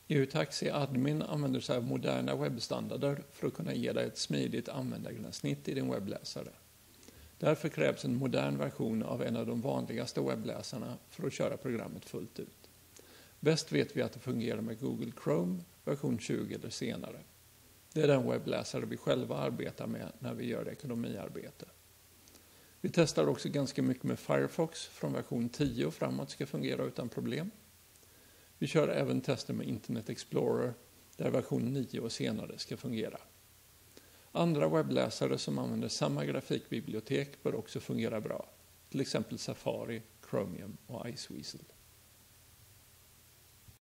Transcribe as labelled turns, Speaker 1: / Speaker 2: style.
Speaker 1: EU-Taxi Admin använder sig av moderna webbstandarder för att kunna ge dig ett smidigt användargränssnitt i din webbläsare. Därför krävs en modern version av en av de vanligaste webbläsarna för att köra programmet fullt ut. Bäst vet vi att det fungerar med Google Chrome version 20 eller senare. Det är den webbläsare vi själva arbetar med när vi gör ekonomiarbete. Vi testar också ganska mycket med Firefox från version 10 och framåt ska fungera utan problem. Vi kör även tester med Internet Explorer där version 9 och senare ska fungera. Andra webbläsare som använder samma grafikbibliotek bör också fungera bra, till exempel Safari, Chromium och Iceweasel.